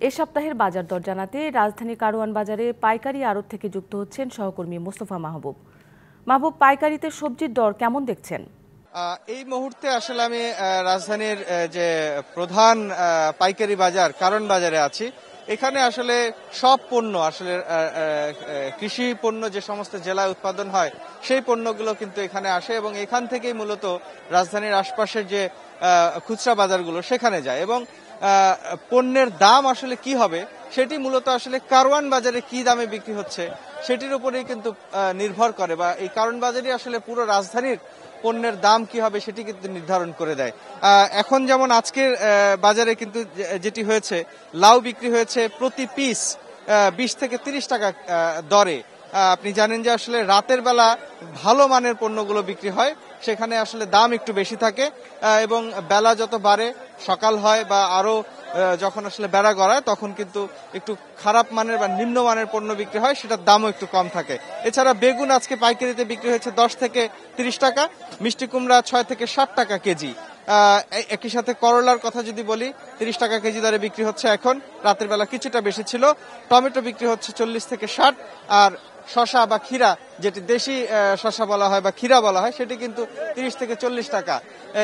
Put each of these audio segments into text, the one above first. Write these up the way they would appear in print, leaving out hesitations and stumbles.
এ সপ্তাহের বাজার দর জানাতে রাজধানী কারওয়ান বাজারে পাইকারি আড়ত থেকে যুক্ত হচ্ছেন সহকর্মী মোস্তফা মাহবুব। মাহবুব, পাইকারিতে সবজির দর কেমন দেখছেন? এই মুহূর্তে আসলে আমি রাজধানীর যে প্রধান পাইকারি বাজার কারওয়ান বাজারে আছি। এখানে আসলে সব পণ্য আসলে কৃষি পণ্য যে সমস্ত জেলায় উৎপাদন হয় সেই পণ্যগুলো কিন্তু এখানে আসে এবং এখান থেকেই মূলত রাজধানীর আশপাশের যে খুচরা বাজারগুলো সেখানে যায় এবং পণ্যের দাম আসলে কি হবে সেটি মূলত আসলে কারওয়ান বাজারে কি দামে বিক্রি হচ্ছে সেটির উপরেই কিন্তু নির্ভর করে, বা এই কারওয়ান বাজারই আসলে পুরো রাজধানীর পণ্যের দাম কি হবে সেটি কিন্তু নির্ধারণ করে দেয়। এখন যেমন আজকের বাজারে কিন্তু যেটি হয়েছে, লাউ বিক্রি হয়েছে প্রতি পিস 20 থেকে 30 টাকা দরে। আপনি জানেন যে আসলে রাতের বেলা ভালো মানের পণ্যগুলো বিক্রি হয়, সেখানে আসলে দাম একটু বেশি থাকে এবং বেলা যত বাড়ে, সকাল হয় বা আরো যখন আসলে বেড়া গড়ায় তখন কিন্তু একটু খারাপ মানের বা নিম্নমানের পণ্য বিক্রি হয়, সেটার দামও একটু কম থাকে। এছাড়া বেগুন আজকে পাইকারিতে বিক্রি হয়েছে 10 থেকে 30 টাকা, মিষ্টি কুমড়া 6 থেকে 60 টাকা কেজি। একই সাথে করলার কথা যদি বলি, 30 টাকা কেজি দরে বিক্রি হচ্ছে। এখন রাতের বেলা কিছুটা বেশি ছিল। টমেটো বিক্রি হচ্ছে 40 থেকে 60, আর শসা বা ক্ষীরা, যেটি দেশি শসা বলা হয় বা ক্ষীরা বলা হয়, সেটি কিন্তু 30 থেকে 40 টাকা।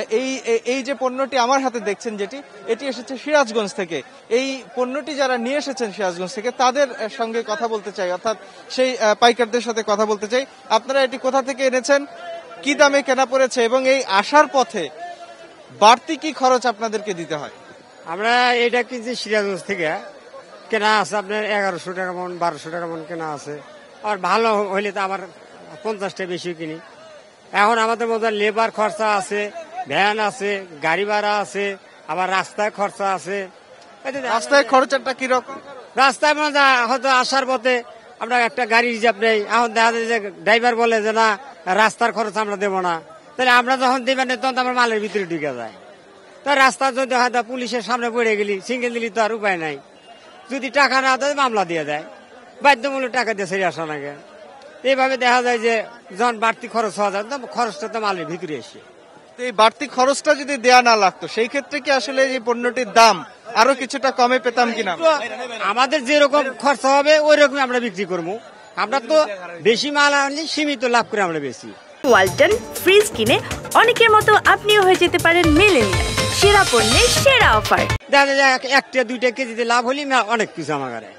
এই যে পণ্যটি আমার হাতে দেখছেন এটি এসেছে সিরাজগঞ্জ থেকে। এই পণ্যটি যারা নিয়ে এসেছেন সিরাজগঞ্জ থেকে তাদের সঙ্গে কথা বলতে চাই, অর্থাৎ সেই পাইকারদের সাথে কথা বলতে চাই। আপনারা এটি কোথা থেকে এনেছেন, কি দামে কেনা পড়েছে এবং এই আসার পথে বাড়তি কি খরচ আপনাদেরকে দিতে হয়? আমরা এটা কিনছি সিরাজগঞ্জ থেকে, কেনা আছে আপনার 1100 টাকা মন, 1200 টাকা মন কেনা আছে। আর ভালো হইলে তো আবার 50টা বেশি কিনি। এখন আমাদের মধ্যে লেবার খরচা আছে, ভ্যান আছে, গাড়ি ভাড়া আছে, আবার রাস্তায় খরচা আছে। রাস্তায় খরচাটা কিরকম? রাস্তায় মধ্যে হয়তো আসার পথে আমরা একটা গাড়ি রিজার্ভ নেই, এখন দেখা যায় যে ড্রাইভার বলে যে না, রাস্তার খরচ আমরা দেবো না, তাহলে আমরা যখন দেবেন তখন আমার মালের ভিতরে ঢুকে যায়। তো রাস্তা যদি হয়তো পুলিশের সামনে পড়ে গেলি, সিঙ্গেল দিলি তো আর উপায় নাই। যদি টাকা না দেয় মামলা দিয়ে দেয়, বাধ্যমূলক টাকা দিয়ে সেরে আসা লাগে। এইভাবে দেখা যায় যে যখন বাড়তি খরচ হওয়া যায় খরচটা তো মালের ভিতরে এসে। এই বাড়তি খরচটা যদি দেয়া না লাগতো সেই ক্ষেত্রে কি আসলে এই পণ্যটির দাম আরো কিছুটা কমে পেতাম কিনা? আমাদের যেরকম খরচা হবে ওই রকম আমরা বিক্রি করবো। আমরা তো বেশি মাল আনলে সীমিত লাভ করে আমরা বেশি। ওয়ালটন ফ্রিজ কিনে অনেকের মতো আপনিও হয়ে যেতে পারেন মিলেনিয়াল। সেরা পণ্যের সেরা অফার। দেখা যায় 1-2 কেজিতে লাভ হলে অনেক কিছু আমার ঘরে।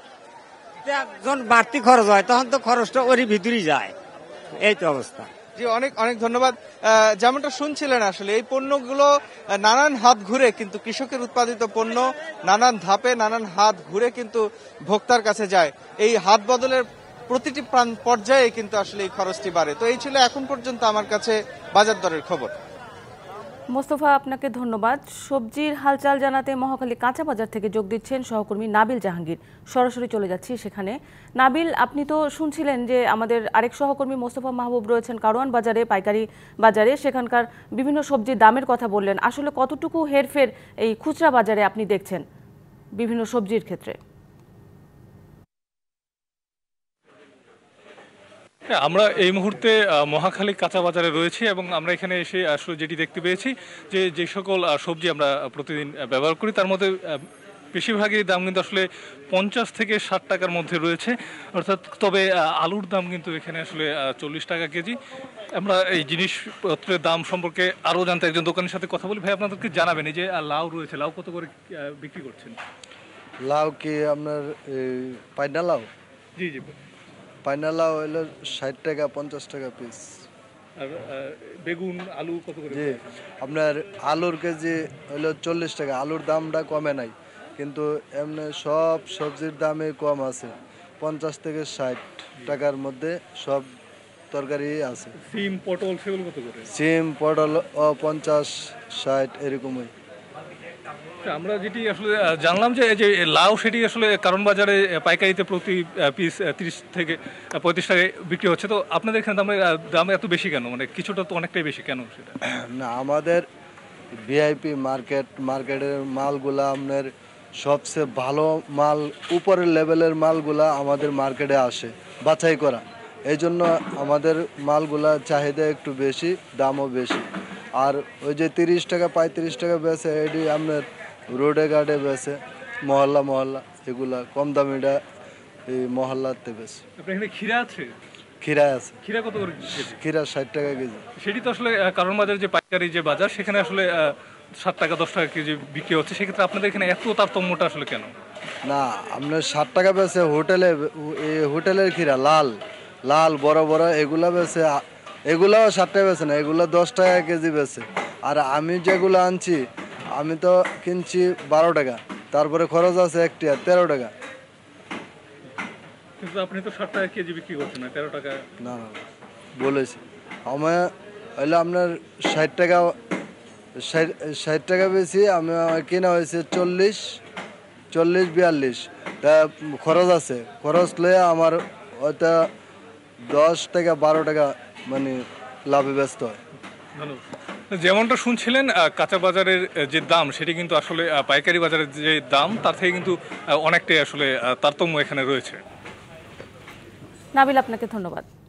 যখন বাড়তি খরচ হয় তখন তো খরচটা ওরই ভিতরেই যায়। এই তো অবস্থা। জি, অনেক অনেক ধন্যবাদ। যেমনটা শুনছিলেন, আসলে এই পণ্যগুলো নানান হাত ঘুরে কিন্তু কৃষকের উৎপাদিত পণ্য নানান ধাপে নানান হাত ঘুরে কিন্তু ভোক্তার কাছে যায়। এই হাত বদলের প্রতিটি পর্যায়ে কিন্তু আসলে এই খরচটি বাড়ে। তো এই ছিল এখন পর্যন্ত আমার কাছে বাজার দরের খবর। মোস্তফা, আপনাকে ধন্যবাদ। সবজির হালচাল জানাতে মহাখালী কাঁচা বাজার থেকে যোগ দিচ্ছেন সহকর্মী নাবিল জাহাঙ্গীর। সরাসরি চলে যাচ্ছি সেখানে। নাবিল, আপনি তো শুনছিলেন যে আমাদের আরেক সহকর্মী মোস্তফা মাহবুব রয়েছেন কারওয়ান বাজারে, পাইকারি বাজারে, সেখানকার বিভিন্ন সবজির দামের কথা বললেন। আসলে কতটুকু হেরফের এই খুচরা বাজারে আপনি দেখছেন বিভিন্ন সবজির ক্ষেত্রে? আমরা এই মুহূর্তে মহাখালী কাঁচা বাজারে রয়েছি এবং আমরা এখানে এসে আসলে যেটি দেখতে পেয়েছি যে সকল সবজি আমরা প্রতিদিন ব্যবহার করি তার মধ্যে বেশিরভাগই দাম কিন্তু আসলে 50 থেকে 60 টাকার মধ্যে রয়েছে, অর্থাৎ তবে আলুর দাম কিন্তু এখানে আসলে 40 টাকা কেজি। আমরা এই জিনিসপত্রের দাম সম্পর্কে আরও জানতে একজন দোকানের সাথে কথা বলি। ভাই, আপনাদেরকে জানাবেন, এই যে লাউ রয়েছে, লাউ কত করে বিক্রি করছেন? লাউ কি আপনার পাইনা লাউ? জি জি। পাইনা লাউ হইলো 60 টাকা 50 টাকা পিস। আর বেগুন আলু কত করে? জি, আপনার আলুর কেজি হইলো 40 টাকা। আলুর দামটা কমে নাই, কিন্তু এমনি সব সবজির দামে কম আছে। 50 থেকে 60 টাকার মধ্যে সব তরকারি আছে। সিম পটল সেগুলো কত করে? সিম পটল 50 60 এরকমই। আমরা যেটি আসলে জানলাম যে লাউ সেটি আসলে কারওয়ান বাজারে পাইকারিতে প্রতি পিস 30 থেকে 35 টাকায় বিক্রি হচ্ছে। তো আপনাদের এখানে দাম এত বেশি কেন? মানে কিছুটা তো অনেকটাই বেশি কেন সেটা? না, আমাদের ভিআইপি মার্কেটের মালগুলা আপনার সবচেয়ে ভালো মাল, উপরের লেভেলের মালগুলা আমাদের মার্কেটে আসে বাছাই করা। এই জন্য আমাদের মালগুলা চাহিদা একটু বেশি, দামও বেশি। আর ওই যে 30 টাকা 35 টাকা বেচে, এটি আপনার রোডে ঘাটে বেচে, মহল্লা। এগুলা কম দামিটা এই মহল্লাতে বেশি। আপনার এখানে ক্ষীরা আছে? ক্ষীরা আছে, ক্ষীরা কত করে কেজি? ক্ষীরা 60 টাকা কেজি। সেটি তো আসলে কারণ বাজার যে পাইকারি যে বাজার সেখানে আসলে 7 টাকা 10 টাকা কেজি বিক্রি হচ্ছে, সেক্ষেত্রে আপনাদের এখানে এত তারতম্যটা আসলে কেন? না, আপনার 60 টাকা বেছে হোটেলের ক্ষীরা লাল লাল বড় বড় এগুলা বেছে, এগুলাও 60 টাকা বেছে না, এগুলো 10 টাকা কেজি বেছে। আর আমি যেগুলো আনছি আমি তো কিনছি 12 টাকা, তারপরে খরচ আছে একটা 13 টাকা। কিন্তু আপনি তো 60 টাকা কেজি বিক্রি করছেন না, 13 টাকা। না না না, বলেছি আমার হইলে আপনার 60 টাকা 60 টাকা বেশি, আমি কেনা হয়েছে 40-42, তা খরচ আছে, খরচ লয়ে আমার হয়তো 10 টাকা 12 টাকা মানে লাভে ব্যস্ত হয়। ধন্যবাদ। যেমনটা শুনছিলেন, কাঁচা বাজারের যে দাম সেটি কিন্তু আসলে পাইকারি বাজারের যে দাম তার থেকে কিন্তু অনেকটাই আসলে তারতম্য এখানে রয়েছে। নাবিল, আপনাকে ধন্যবাদ।